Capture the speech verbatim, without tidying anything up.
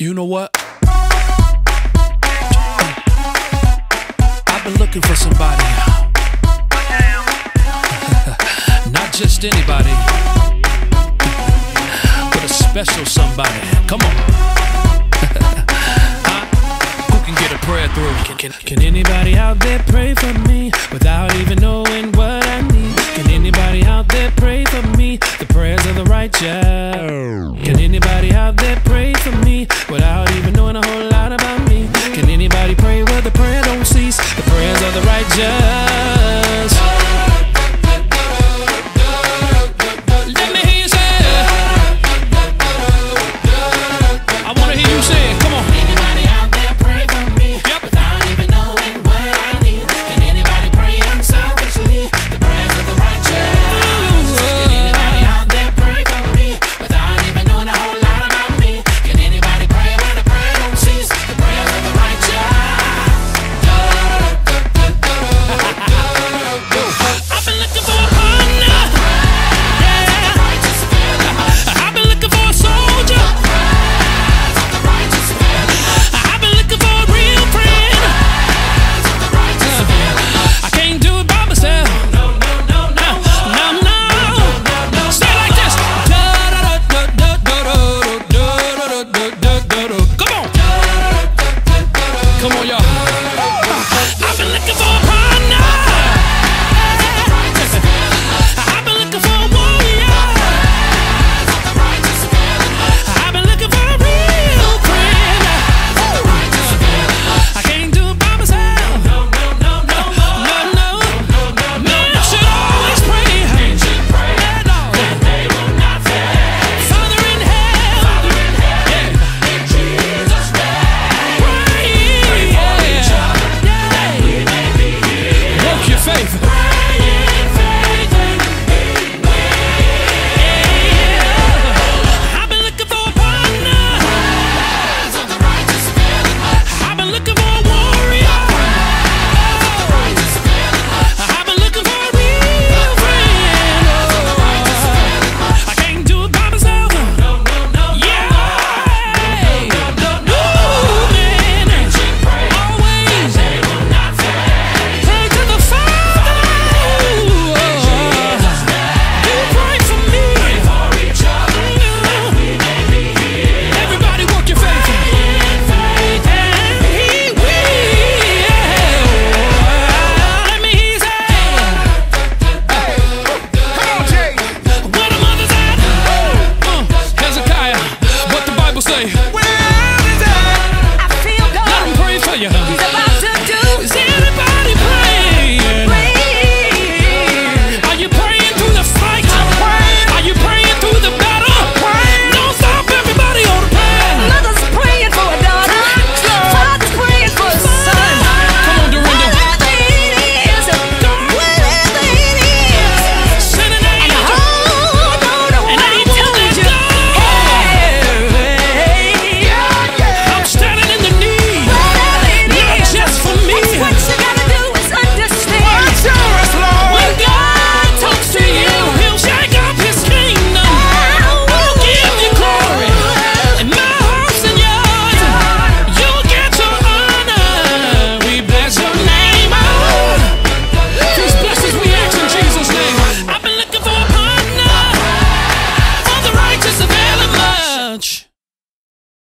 You know what? I've been looking for somebody. Not just anybody, but a special somebody. Come on. Huh? Who can get a prayer through? Can, can, can anybody out there pray for me without even knowing what I need? Can anybody out there pray for me? The prayers of the righteous. Can anybody out there pray for me without even knowing a whole lot about me? Can anybody pray where the prayer don't cease? The prayers of the righteous. Let me hear you say it. I wanna hear you say it. Come on. Anybody out there pray for me? Yep. Without even knowing what I need? Can anybody pray unselfishly? The prayers of the righteous. Can anybody out there pray for me without even knowing a whole lot about me? Can anybody pray where the prayer don't cease? The prayers of the righteous. I've been looking for a partner. Yeah. I've been looking for a soldier. I've been looking for a real friend. I can't do it by myself. No, no, no, no, no, no. Say it like this. Come on. Come on, y'all. I've been looking for a partner. I've been looking for a warrior. I've been looking for a real friend. I can't do it by myself. No, no, no, no, no, no. Man, I should always pray. Yeah, no. Father in hell, yeah. Pray. Work your faith. I've been looking for a partner. I've been looking for a warrior. I've been looking for a real friend. I can't do it by myself. Yeah. No, man. Always pray to the Father. You pray for me. Everybody work your faith. And He will. Let me hear you say, where the mothers at? Uh, Hezekiah, what the Bible say? Where is it? I feel Let God. them pray for you. He's a